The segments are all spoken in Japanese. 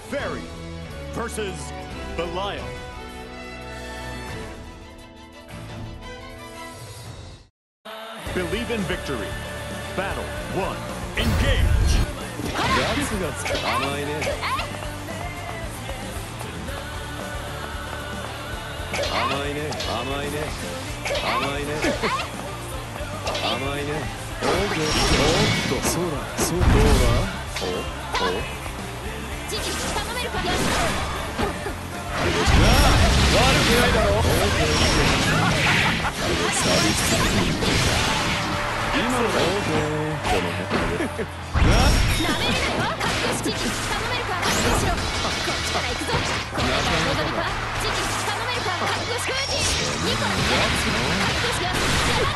Fairy versus Belial. Believe in victory. Battle 1. Engage. ガツガツ甘いね。甘いね、甘いね、甘いね、甘いね。おっと、そうだ、そうどうだ。おお。 知事頼めるか。 悪くないだろ。サービス今のこの辺で。 なめるなよ。知事頼めるか。覚悟しろ。こっちから行くぞ。この望みか。知事頼めるか。覚悟しろ。ニコラ覚悟しろ。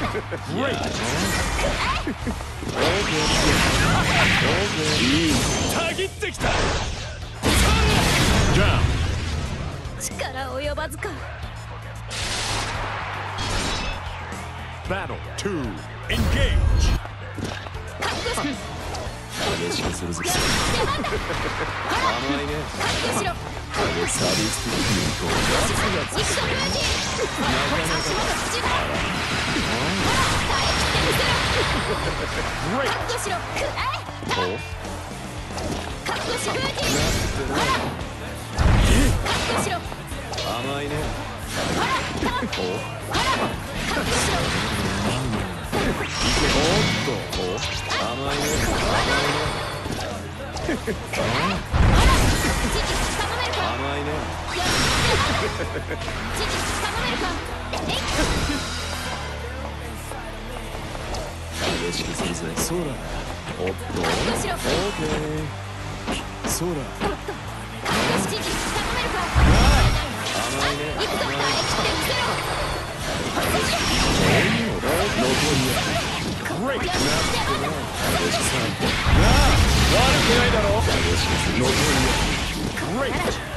いいたぎってきた。 力及ばずか。 Battle 2. Engage. 激しくするぞ。甘いね。 覚悟しろ。 サービス的にこうガツガツしてる。なかなか足元口だ。耐え切ってみせろ。覚悟しろ。覚悟しろ。覚悟しろ。 甘いね。 覚悟しろ。 おっと、甘いね。甘いね。激しくするぜ。そうだ。おっと。オーケー。そうだ。甘いね。 行くぞ。耐え切ってみせろ。 残りや。 Great. 悪くないだろ。激しくする。残りや。 Great.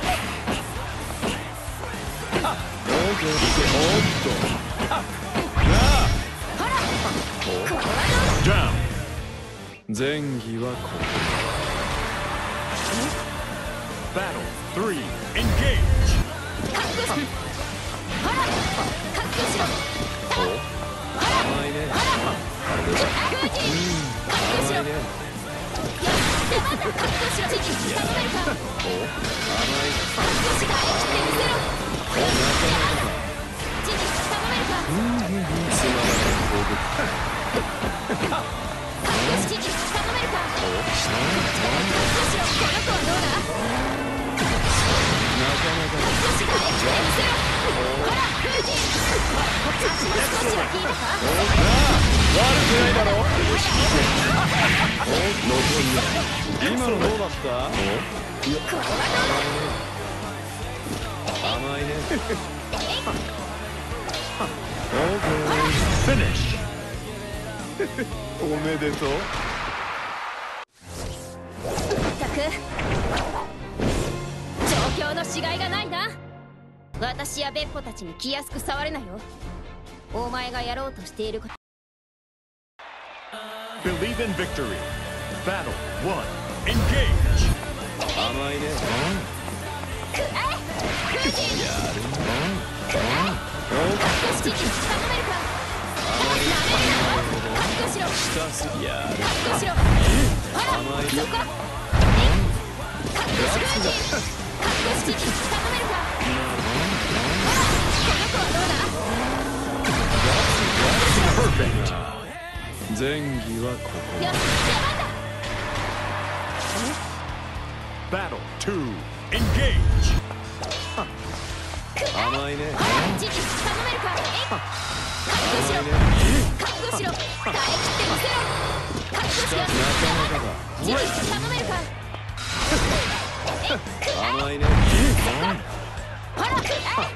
オーケー。おっと。 Down. 前儀はここ。 Battle 3. Engage. 甘いね。甘いね。今のどうだった？甘いね。 Finish. おめでとう。 ったく状況のしがいがないな。私やベッポたちに気安く触るなよ。お前がやろうとしていること。 Believe in victory. Battle 1. Engage. 甘いね。前儀はここ。 Battle 2. Engage. 甘いね。 知事頼めるか。覚悟しろ。覚悟しろ。耐え切ってみせろ。覚悟しろ。 なかなかだ。 知事頼めるか。 甘いね。 ほら。 なか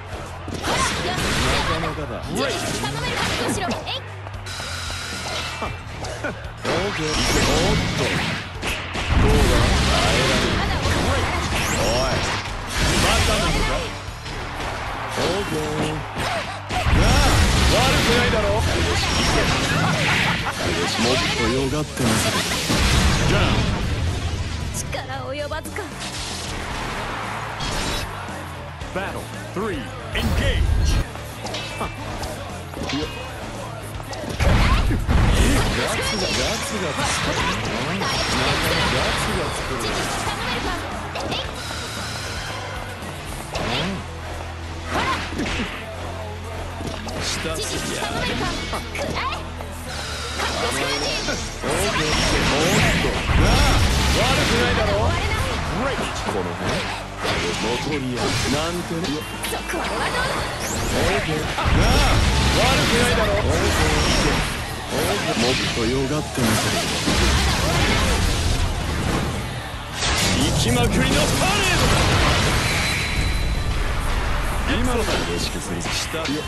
なかだ。 知事頼めるか。覚悟しろ。 オーケー。おっと。どうだ。耐えられる。 まだおい。またなのか。オーケー。なあ、悪くないだろ。もっとよがってみせる。 力及ばずか。 Battle 3, engage! もっとよがってみせる。行きまくりのパレードだ。今のが嬉しくする。したよ。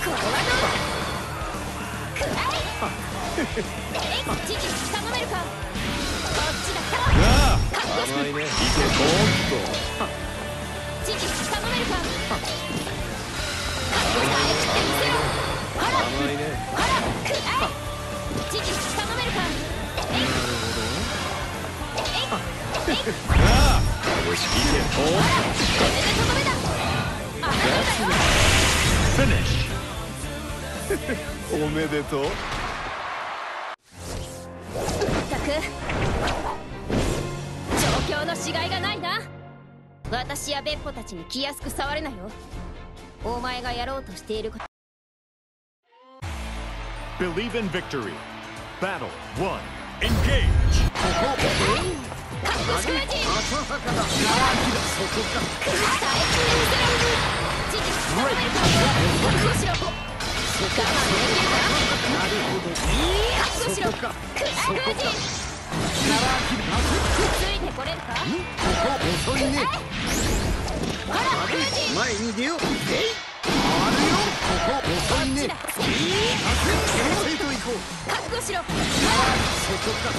頼めるか。こっちだ。 甘いね。いけ。おっと。 チキ頼めるか。 甘いね。 チキ頼めるか。 なるほど。よし、いけ。 これでとどめだ。あなただよ。 Finish! おめでとう。 ったく状況のしがいがないな。私やベッポたちに気安く触れなよ。お前がやろうとしていること。 Believe in victory. Battle 1, engage! 前に出よう。回るよ。ここ遅いね。いいかせと行こう。 覚悟しろ。 そこか。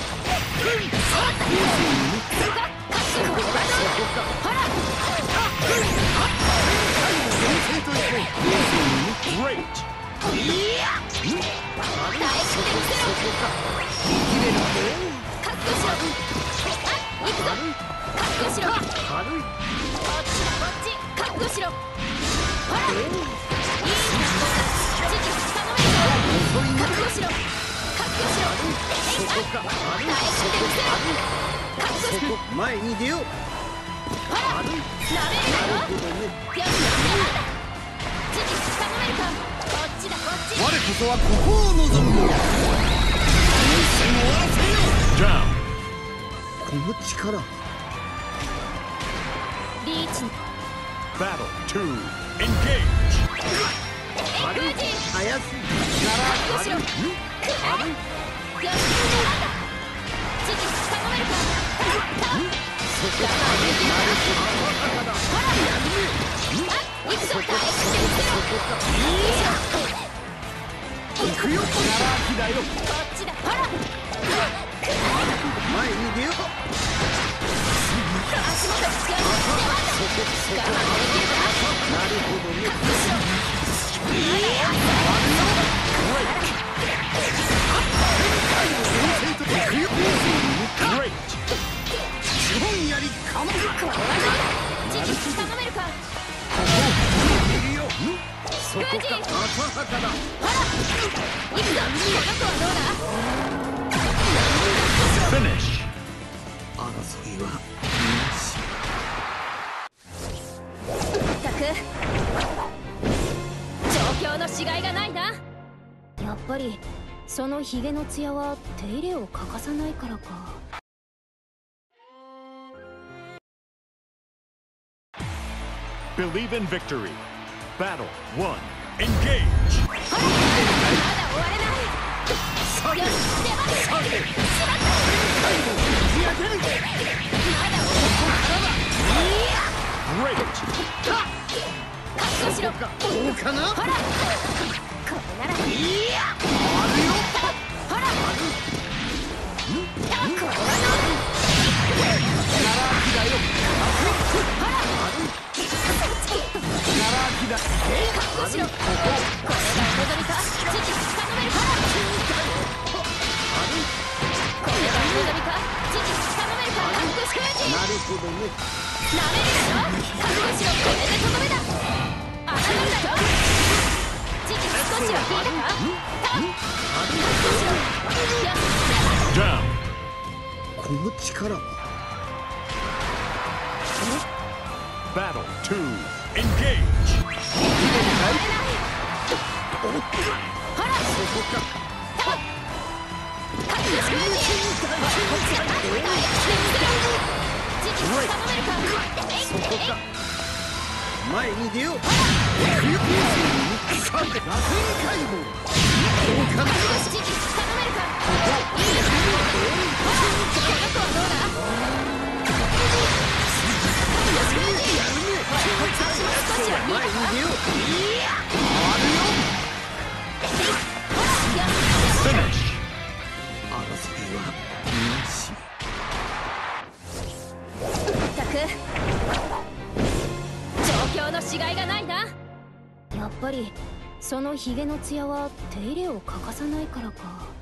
前に出よう。我こそはここを望む。 Down! この力。 リーチ。 Battle 2, engage! 早すぎ。行くよ。前に出よう。なるほどね。 Great! 資本やりかまる。 頼めるか。 いるよ。そこか。浅はかだ。 行くぞ。この子はどうだ。 Finish! 争いはったく状況のしがいがないな。やっぱりそのヒゲのツヤは手入れを欠かさないからか。 Believe in victory. Battle 1, engage! まだ終われない。よし、出番。しまった。まだ終われない。 Great! 覚悟しろ。 どうかな。 ほら、これなら。 あるよ。 ほら、これは覚悟しろ。これが望みか。時期頼めるか。これが望みか。時期頼めるか。 なるほどね。 なめるなよ。覚悟しろ。これでとどめだ。 時期少しは引いたか。 Down. この力は Battle 2. Engage. 前に出よう。前に出よう。 Finish. 争いはなし。 ったく状況のしがいがないな。やっぱりそのヒゲの艶は手入れを欠かさないからか。